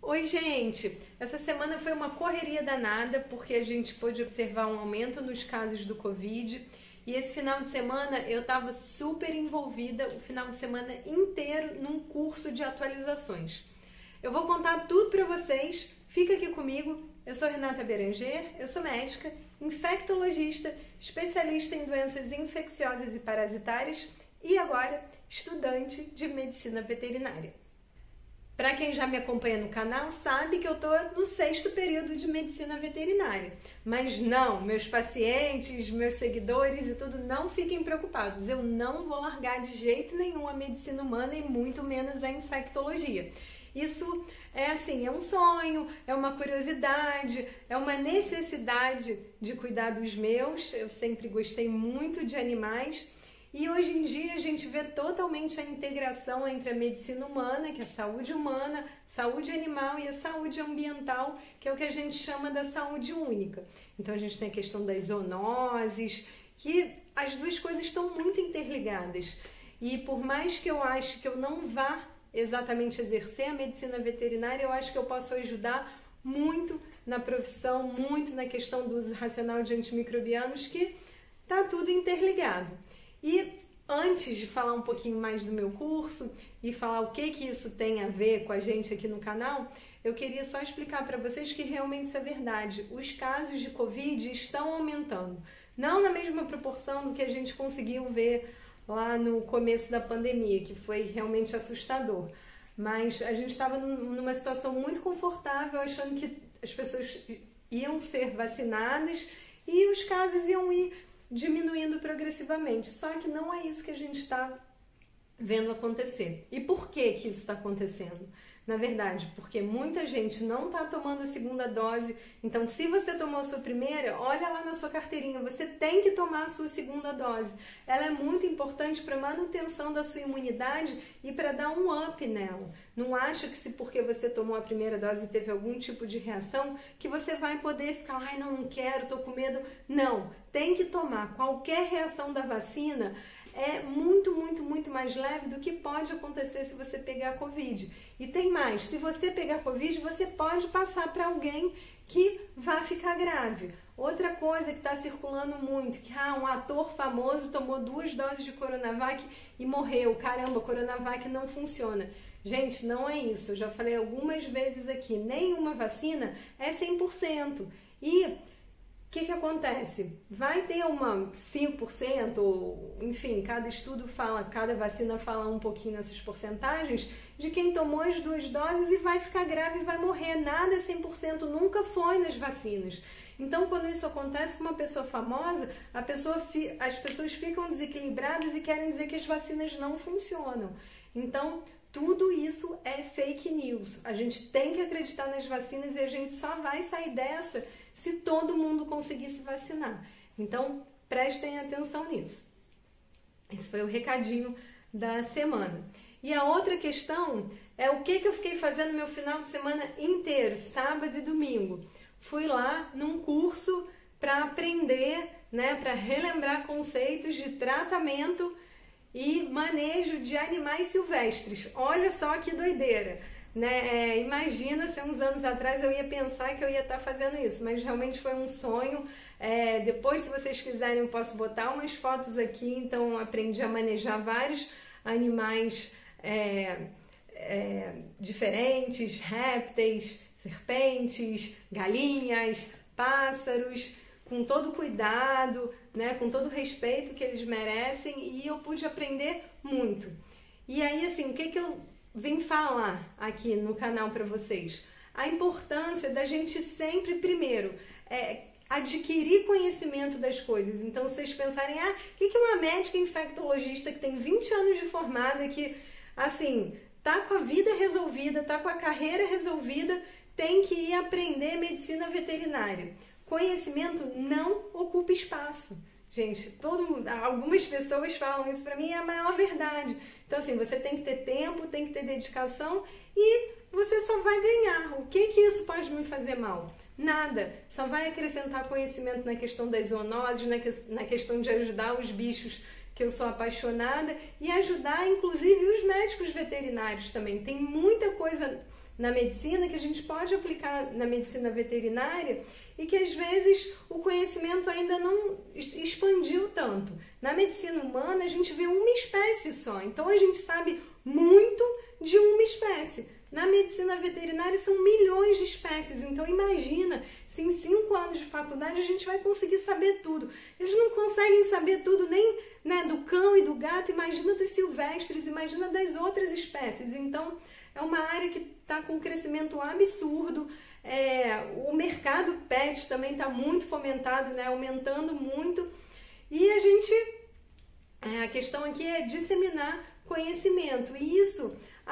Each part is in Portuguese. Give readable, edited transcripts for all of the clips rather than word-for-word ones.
Oi, gente! Essa semana foi uma correria danada porque a gente pôde observar um aumento nos casos do Covid e esse final de semana eu estava super envolvida o final de semana inteiro num curso de atualizações. Eu vou contar tudo para vocês, fica aqui comigo. Eu sou Renata Beranger, eu sou médica, infectologista, especialista em doenças infecciosas e parasitárias e agora estudante de medicina veterinária. Para quem já me acompanha no canal, sabe que eu estou no 6º período de medicina veterinária. Mas não, meus pacientes, meus seguidores e tudo, não fiquem preocupados. Eu não vou largar de jeito nenhum a medicina humana e muito menos a infectologia. Isso é assim, é um sonho, é uma curiosidade, é uma necessidade de cuidar dos meus. Eu sempre gostei muito de animais. E hoje em dia a gente vê totalmente a integração entre a medicina humana, que é a saúde humana, saúde animal e a saúde ambiental, que é o que a gente chama da saúde única. Então a gente tem a questão das zoonoses, que as duas coisas estão muito interligadas. E por mais que eu ache que eu não vá exatamente exercer a medicina veterinária, eu acho que eu posso ajudar muito na profissão, muito na questão do uso racional de antimicrobianos, que está tudo interligado. E antes de falar um pouquinho mais do meu curso e falar o que isso tem a ver com a gente aqui no canal, eu queria só explicar para vocês que realmente isso é verdade. Os casos de Covid estão aumentando. Não na mesma proporção do que a gente conseguiu ver lá no começo da pandemia, que foi realmente assustador. Mas a gente estava numa situação muito confortável, achando que as pessoas iam ser vacinadas e os casos iam ir diminuindo progressivamente. Só que não é isso que a gente está vendo acontecer. E por que isso está acontecendo? Na verdade, porque muita gente não está tomando a segunda dose. Então, se você tomou a sua primeira, olha lá na sua carteirinha, você tem que tomar a sua segunda dose. Ela é muito importante para a manutenção da sua imunidade e para dar um up nela. Não acha que se porque você tomou a primeira dose e teve algum tipo de reação, que você vai poder ficar, ai, não quero, estou com medo. Não, tem que tomar. Qualquer reação da vacina é muito mais leve do que pode acontecer se você pegar Covid. E tem mais, se você pegar Covid, você pode passar para alguém que vai ficar grave. Outra coisa que está circulando muito, que um ator famoso tomou 2 doses de Coronavac e morreu. Caramba, Coronavac não funciona. Gente, não é isso. Eu já falei algumas vezes aqui, nenhuma vacina é 100%. E o que acontece? Vai ter uma 5%, ou, enfim, cada estudo fala, cada vacina fala um pouquinho essas porcentagens, de quem tomou as 2 doses e vai ficar grave e vai morrer. Nada é 100%, nunca foi nas vacinas. Então, quando isso acontece com uma pessoa famosa, as pessoas ficam desequilibradas e querem dizer que as vacinas não funcionam. Então, tudo isso é fake news. A gente tem que acreditar nas vacinas e a gente só vai sair dessa se todo mundo conseguir se vacinar. Então, prestem atenção nisso. Esse foi o recadinho da semana. E a outra questão é o que eu fiquei fazendo meu final de semana inteiro, sábado e domingo. Fui lá num curso para aprender, para relembrar conceitos de tratamento e manejo de animais silvestres. Olha só que doideira! Imagina se uns anos atrás eu ia pensar que eu ia estar fazendo isso, mas realmente foi um sonho. Depois, se vocês quiserem, eu posso botar umas fotos aqui. Então, aprendi a manejar vários animais diferentes, répteis, serpentes, galinhas, pássaros, com todo cuidado, com todo o respeito que eles merecem, e eu pude aprender muito. E aí, assim, o que eu vim falar aqui no canal para vocês? A importância da gente sempre, primeiro, adquirir conhecimento das coisas. Então, vocês pensarem, o que uma médica infectologista que tem 20 anos de formada, que, assim, tá com a vida resolvida, tá com a carreira resolvida, tem que ir aprender medicina veterinária? Conhecimento não ocupa espaço. Gente, algumas pessoas falam isso para mim, é a maior verdade. Então, assim, você tem que ter tempo, tem que ter dedicação e você só vai ganhar. O que isso pode me fazer mal? Nada. Só vai acrescentar conhecimento na questão das zoonoses, na questão de ajudar os bichos que eu sou apaixonada e ajudar, inclusive, os médicos veterinários também. Tem muita coisa na medicina, que a gente pode aplicar na medicina veterinária e que às vezes o conhecimento ainda não expandiu tanto. Na medicina humana a gente vê uma espécie só, então a gente sabe muito de uma espécie. Na medicina veterinária são milhões de espécies, então imagina se em 5 anos de faculdade a gente vai conseguir saber tudo. Eles não conseguem saber tudo nem, né, do cão e do gato, imagina dos silvestres, imagina das outras espécies. Então é uma área que está com um crescimento absurdo. O mercado pet também está muito fomentado, né, aumentando muito. E a questão aqui é disseminar conhecimento. E isso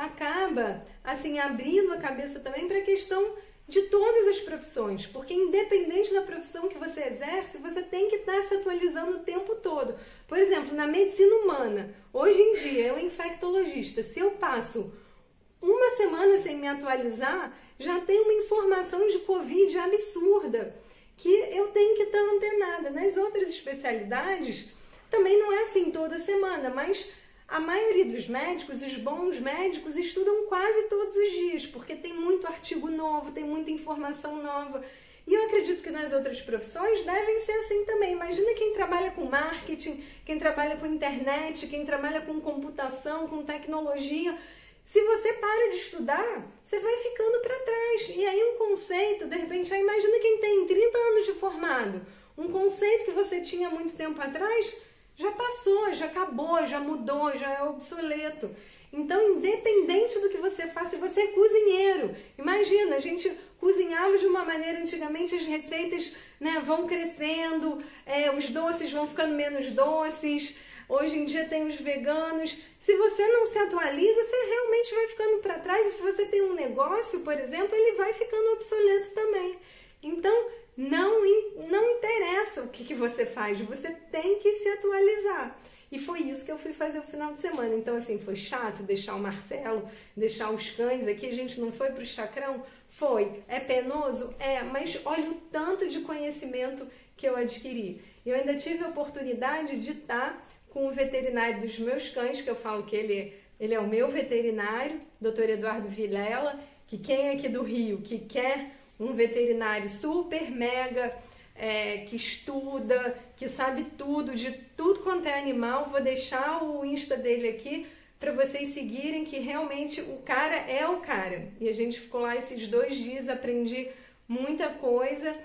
acaba assim abrindo a cabeça também para a questão de todas as profissões, porque independente da profissão que você exerce, você tem que estar se atualizando o tempo todo. Por exemplo, na medicina humana, hoje em dia, eu infectologista, se eu passo uma semana sem me atualizar, já tem uma informação de Covid absurda, que eu tenho que estar antenada. Nas outras especialidades, também não é assim toda semana, mas a maioria dos médicos, os bons médicos, estudam quase todos os dias, porque tem muito artigo novo, tem muita informação nova. E eu acredito que nas outras profissões devem ser assim também. Imagina quem trabalha com marketing, quem trabalha com internet, quem trabalha com computação, com tecnologia. Se você para de estudar, você vai ficando para trás. E aí um conceito, de repente, imagina quem tem 30 anos de formado. Um conceito que você tinha muito tempo atrás já passou, já acabou, já mudou, já é obsoleto. Então, independente do que você faça, se você é cozinheiro, imagina, a gente cozinhava de uma maneira, antigamente as receitas, né, vão crescendo, os doces vão ficando menos doces, hoje em dia tem os veganos. Se você não se atualiza, você realmente vai ficando para trás, e se você tem um negócio, por exemplo, ele vai ficando obsoleto também. Então, não interessa o que você faz, você tem que se atualizar. E foi isso que eu fui fazer o final de semana. Então, assim, foi chato deixar o Marcelo, deixar os cães aqui, a gente não foi para o Chacrão? Foi. É penoso? É, mas olha o tanto de conhecimento que eu adquiri. Eu ainda tive a oportunidade de estar com o veterinário dos meus cães, que eu falo que ele é o meu veterinário, Dr. Eduardo Vilela, que quem é aqui do Rio, que quer um veterinário super mega, que estuda, que sabe tudo, de tudo quanto é animal. Vou deixar o Insta dele aqui para vocês seguirem, que realmente o cara é o cara. E a gente ficou lá esses 2 dias, aprendi muita coisa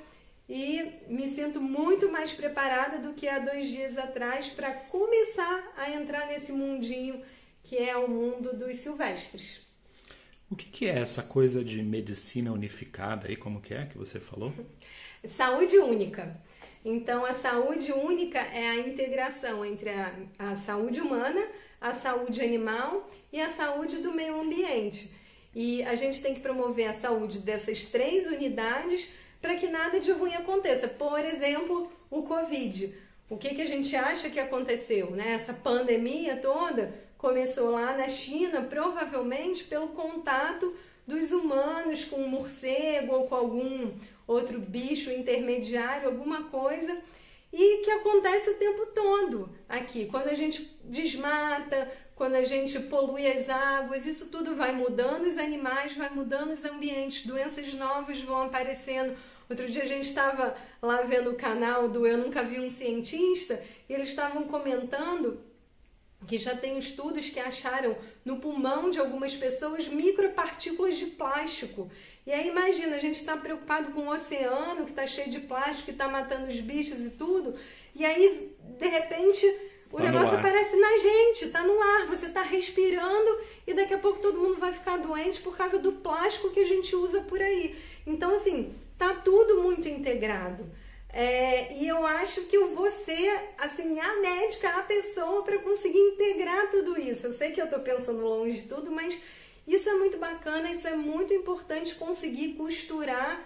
e me sinto muito mais preparada do que há 2 dias atrás para começar a entrar nesse mundinho que é o mundo dos silvestres. O que é essa coisa de medicina unificada aí? Como que é que você falou? Saúde única. Então, a saúde única é a integração entre a saúde humana, a saúde animal e a saúde do meio ambiente. E a gente tem que promover a saúde dessas 3 unidades para que nada de ruim aconteça. Por exemplo, o Covid. O que a gente acha que aconteceu, né? Essa pandemia toda começou lá na China, provavelmente pelo contato dos humanos com um morcego ou com algum outro bicho intermediário, alguma coisa, e que acontece o tempo todo aqui. Quando a gente desmata, quando a gente polui as águas, isso tudo vai mudando os animais, vai mudando os ambientes, doenças novas vão aparecendo. Outro dia a gente estava lá vendo o canal do Eu Nunca Vi um Cientista, e eles estavam comentando que já tem estudos que acharam no pulmão de algumas pessoas micropartículas de plástico. E aí imagina, a gente está preocupado com o oceano que está cheio de plástico, que está matando os bichos e tudo, e aí de repente o negócio aparece na gente, está no ar, você está respirando e daqui a pouco todo mundo vai ficar doente por causa do plástico que a gente usa por aí. Então assim, está tudo muito integrado. E eu acho que eu vou ser, assim, a médica, a pessoa para conseguir integrar tudo isso. Eu sei que eu estou pensando longe de tudo, mas isso é muito bacana, isso é muito importante conseguir costurar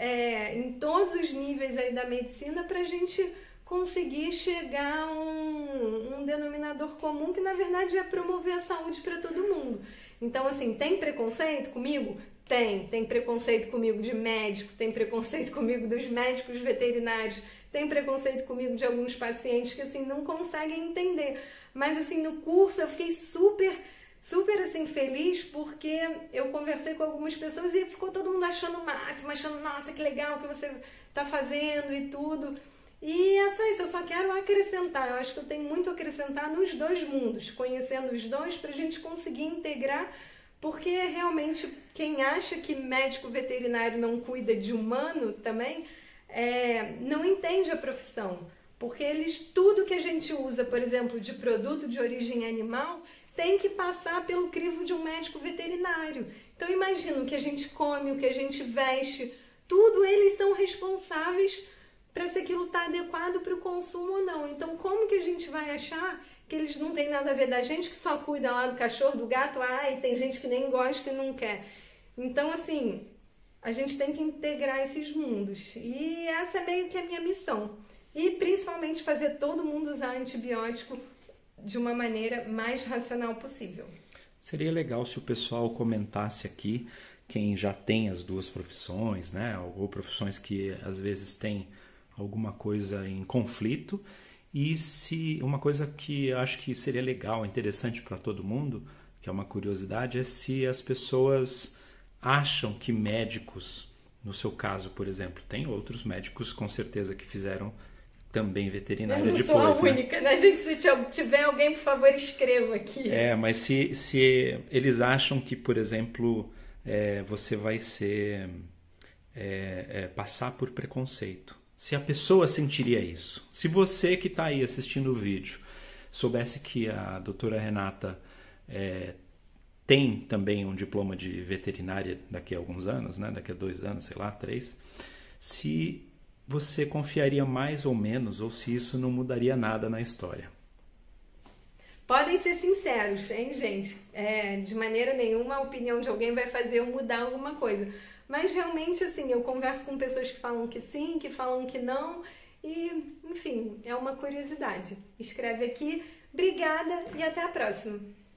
em todos os níveis aí da medicina para a gente conseguir chegar a um denominador comum que, na verdade, é promover a saúde para todo mundo. Então, assim, tem preconceito comigo? Tem preconceito comigo de médico, tem preconceito comigo dos médicos veterinários, tem preconceito comigo de alguns pacientes que assim não conseguem entender. Mas assim, no curso eu fiquei super super assim feliz porque eu conversei com algumas pessoas e ficou todo mundo achando o máximo, achando, nossa, que legal que você tá fazendo e tudo. E é só isso, eu só quero acrescentar, eu acho que eu tenho muito a acrescentar nos dois mundos, conhecendo os dois pra gente conseguir integrar, porque realmente quem acha que médico veterinário não cuida de humano também, não entende a profissão. Porque tudo que a gente usa, por exemplo, de produto de origem animal, tem que passar pelo crivo de um médico veterinário. Então imagina o que a gente come, o que a gente veste, tudo eles são responsáveis para se aquilo está adequado para o consumo ou não. Então como que a gente vai achar que eles não têm nada a ver da gente, que só cuida lá do cachorro, do gato, e tem gente que nem gosta e não quer. Então assim, a gente tem que integrar esses mundos. E essa é meio que a minha missão. E principalmente fazer todo mundo usar antibiótico de uma maneira mais racional possível. Seria legal se o pessoal comentasse aqui, quem já tem as duas profissões, né? Ou profissões que às vezes têm alguma coisa em conflito. E se uma coisa que eu acho que seria legal, interessante para todo mundo, que é uma curiosidade, é se as pessoas acham que médicos, no seu caso, por exemplo, tem outros médicos com certeza que fizeram também veterinária depois. Eu não sou a única, né? Gente, se tiver alguém, por favor, escreva aqui. Mas se eles acham que, por exemplo, você vai passar por preconceito. Se a pessoa sentiria isso. Se você que está aí assistindo o vídeo soubesse que a doutora Renata tem também um diploma de veterinária daqui a alguns anos, né? Daqui a 2 anos, sei lá, 3, se você confiaria mais ou menos, ou se isso não mudaria nada na história? Podem ser sinceros, hein, gente? De maneira nenhuma a opinião de alguém vai fazer eu mudar alguma coisa. Mas realmente, assim, eu converso com pessoas que falam que sim, que falam que não. E, enfim, é uma curiosidade. Escreve aqui. Obrigada e até a próxima.